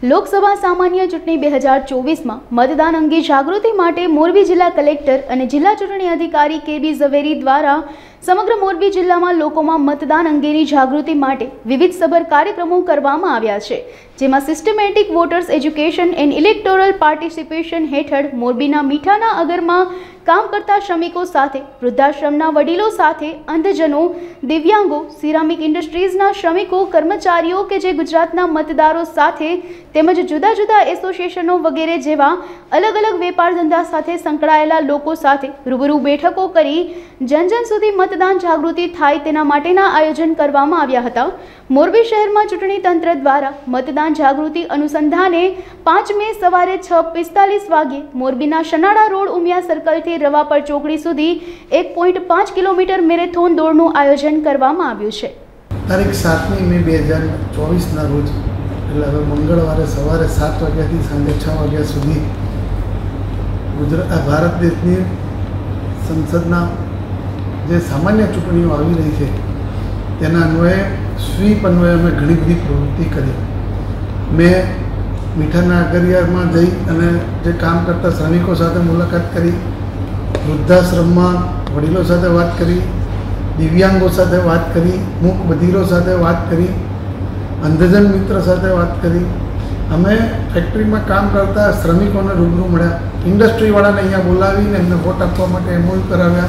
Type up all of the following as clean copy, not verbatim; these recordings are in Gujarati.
લોકસભા સામાન્ય ચૂંટણી 2024માં મતદાન અંગે જાગૃતિ માટે મોરબી જિલ્લા કલેક્ટર અને જિલ્લા ચૂંટણી અધિકારી કે.બી. ઝવેરી દ્વારા સમગ્ર મોરબી જિલ્લામાં લોકોમાં મતદાન અંગેની જાગૃતિ માટે વિવિધ સભર કાર્યક્રમો કરવામાં આવ્યા છે, જેમાં systematic voters education and electoral participation હેઠળ મોરબીના મીઠાના અગરમાં કામ કરતા શ્રમિકો સાથે, વૃદ્ધાશ્રમના વડીલો સાથે, અંધજનો, દિવ્યાંગો, સિરામિક ઇન્ડસ્ટ્રીઝના શ્રમિકો, કર્મચારીઓ કે જે ગુજરાતના મતદારો સાથે તેમજ જુદા જુદા એસોસિએશનો વગેરે જેવા અલગ અલગ વેપાર ધંધા સાથે સંકળાયેલા લોકો સાથે રૂબરૂ બેઠકો કરી જન સુધી મતદાન જાગૃતિ થાય તેના માટેના આયોજન કરવામાં આવ્યા હતા। મોરબી શહેરમાં ચૂંટણી તંત્ર દ્વારા મતદાન જાગૃતિ અનુસંધાને 5 મે સવારે 6:45 વાગ્યે મોરબીના શનાળા રોડ ઉમિયા સર્કલથી રવાપર ચોકડી સુધી 1.5 કિલોમીટર મેરેથોન દોડનું આયોજન કરવામાં આવ્યું છે। તારીખ 7 મે 2024ના રોજ એટલે હવે મંગળવારે સવારે 7 વાગ્યાથી સાંજે 6 વાગ્યા સુધી ભારત દેશની સંસદના જે સામાન્ય ચૂંટણીઓ આવી રહી છે તેના અન્વયે સ્વીપ અન્વયે અમે ઘણી બધી પ્રવૃત્તિ કરી। મેં મીઠાના અગરિયામાં જઈ અને જે કામ કરતા શ્રમિકો સાથે મુલાકાત કરી, વૃદ્ધાશ્રમમાં વડીલો સાથે વાત કરી, દિવ્યાંગો સાથે વાત કરી, મૂક બધિરો સાથે વાત કરી, અંધજન મિત્ર સાથે વાત કરી। અમે ફેક્ટરીમાં કામ કરતા શ્રમિકોને રૂબરૂ મળ્યા, ઇન્ડસ્ટ્રીવાળાને અહીંયા બોલાવીને એમને વોટ આપવા માટે એમઓયુ કરાવ્યા।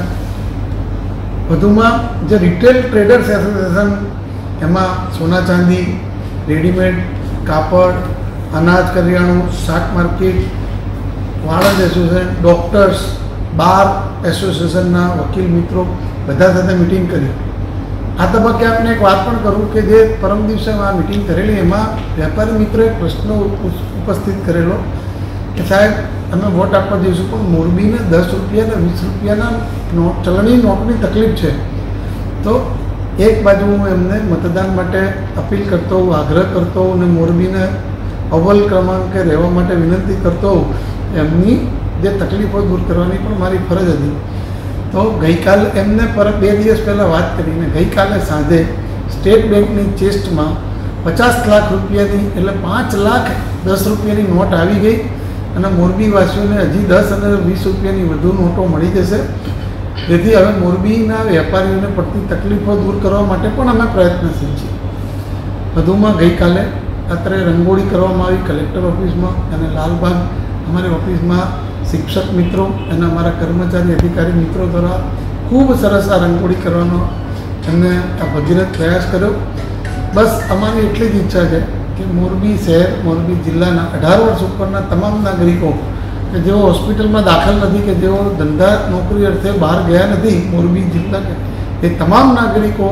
વધુમાં જે રિટેલ ટ્રેડર્સ એસોસિએશન એમાં સોના ચાંદી, રેડીમેડ, કાપડ, અનાજ કરિયાણું, શાક માર્કેટ, વાળંદ એસોસિએશન, ડૉક્ટર્સ, બાર એસોસિએશનના વકીલ મિત્રો બધા સાથે મિટિંગ કરી। આ તબક્કે આપને એક વાત પણ કરું કે જે પરમ દિવસે આ મિટિંગ કરેલી એમાં વેપારી મિત્રોએ પ્રશ્ન ઉપસ્થિત કરેલો કે સાહેબ અમે વોટ આપવા જઈશું પણ મોરબીને 10 રૂપિયા અને 20 રૂપિયાના ચલણી નોટની તકલીફ છે। તો એક બાજુ હું એમને મતદાન માટે અપીલ કરતો હોઉં, આગ્રહ કરતો હોઉં અને મોરબીને અવ્વલ ક્રમાંકે રહેવા માટે વિનંતી કરતો હોઉં, એમની જે તકલીફો દૂર કરવાની પણ મારી ફરજ હતી। તો ગઈકાલે એમને પર 2 દિવસ પહેલાં વાત કરીને ગઈકાલે સાંજે સ્ટેટ બેંકની ચેસ્ટમાં 50 લાખ રૂપિયાની એટલે 5 લાખ 10 રૂપિયાની નોટ આવી ગઈ અને મોરબીવાસીઓને હજી 10 અને 20 રૂપિયાની વધુ નોટો મળી જશે, જેથી હવે મોરબીના વેપારીઓને પડતી તકલીફો દૂર કરવા માટે પણ અમે પ્રયત્નશીલ છીએ। વધુમાં ગઈકાલે રાત્રે રંગોળી કરવામાં આવી કલેક્ટર ઓફિસમાં અને લાલબાગ અમારી ઓફિસમાં શિક્ષક મિત્રો અને અમારા કર્મચારી અધિકારી મિત્રો દ્વારા ખૂબ સરસ આ રંગોળી કરવાનો એમને આ ભગીરથ પ્રયાસ કર્યો। બસ અમારી એટલી જ ઈચ્છા છે કે મોરબી શહેર, મોરબી જિલ્લાના 18 વર્ષ ઉપરના તમામ નાગરિકો કે જેઓ હોસ્પિટલમાં દાખલ નથી, કે જેઓ ધંધા નોકરી અર્થે બહાર ગયા નથી મોરબી જિલ્લા, એ તમામ નાગરિકો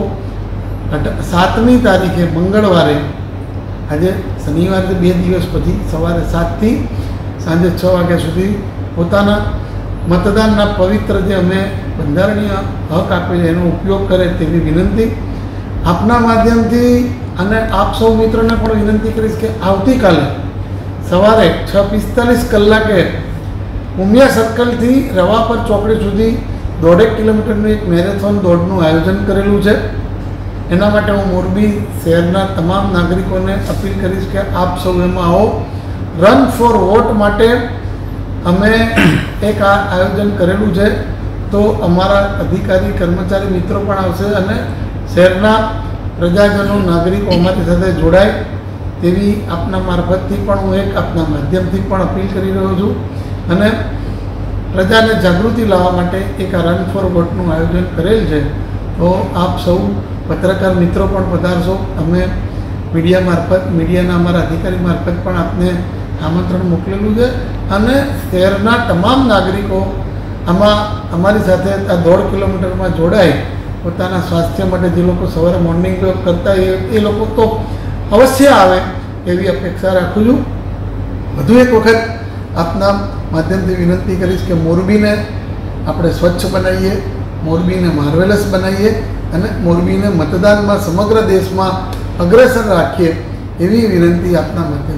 7મી તારીખે મંગળવારે, આજે શનિવારે 2 દિવસ પછી સવારે 7થી સાંજે 6 વાગ્યા સુધી પોતાના મતદાનના પવિત્ર જે અમે બંધારણીય હક આપે છે એનો ઉપયોગ કરે તેવી વિનંતી આપના માધ્યમથી। અને આપ સૌ મિત્રોને પણ વિનંતી કરીશ કે આવતીકાલે સવારે 6:45 કલાકે ઉમિયા સર્કલથી રવાપર ચોકડી સુધી 1.5 કિલોમીટરનું એક મેરેથોન દોડનું આયોજન કરેલું છે। એના માટે હું મોરબી શહેરના તમામ નાગરિકોને અપીલ કરીશ કે આપ સૌ એમાં આવો। રન ફોર વોટ માટે અમે એક આ આયોજન કરેલું છે, તો અમારા અધિકારી કર્મચારી મિત્રો પણ આવશે અને શહેરના પ્રજાજનો નાગરિકો અમારી સાથે જોડાય તેવી આપના મારફતથી પણ હું એક આપના માધ્યમથી પણ અપીલ કરી રહ્યો છું અને પ્રજાને જાગૃતિ લાવવા માટે એક આ રન ફોર વોટનું આયોજન કરેલ છે। તો આપ સૌ પત્રકાર મિત્રો પણ પધારશો। અમે મીડિયા મારફત, મીડિયાના અમારા અધિકારી મારફત પણ આપને આમંત્રણ મોકલેલું છે અને શહેરના તમામ નાગરિકો આમાં અમારી સાથે આ 1.5 કિલોમીટરમાં જોડાય પોતાના સ્વાસ્થ્ય માટે જે લોકો સવારે મોર્નિંગ વોક કરતા એ લોકો તો અવશ્ય આવે એવી અપેક્ષા રાખું છું। વધુ એક વખત આપના માધ્યમથી વિનંતી કરીશ કે મોરબીને આપણે સ્વચ્છ બનાવીએ, મોરબીને માર્વેલસ બનાવીએ અને મોરબીને મતદાનમાં સમગ્ર દેશમાં અગ્રેસર રાખીએ એવી વિનંતી આપના માધ્યમથી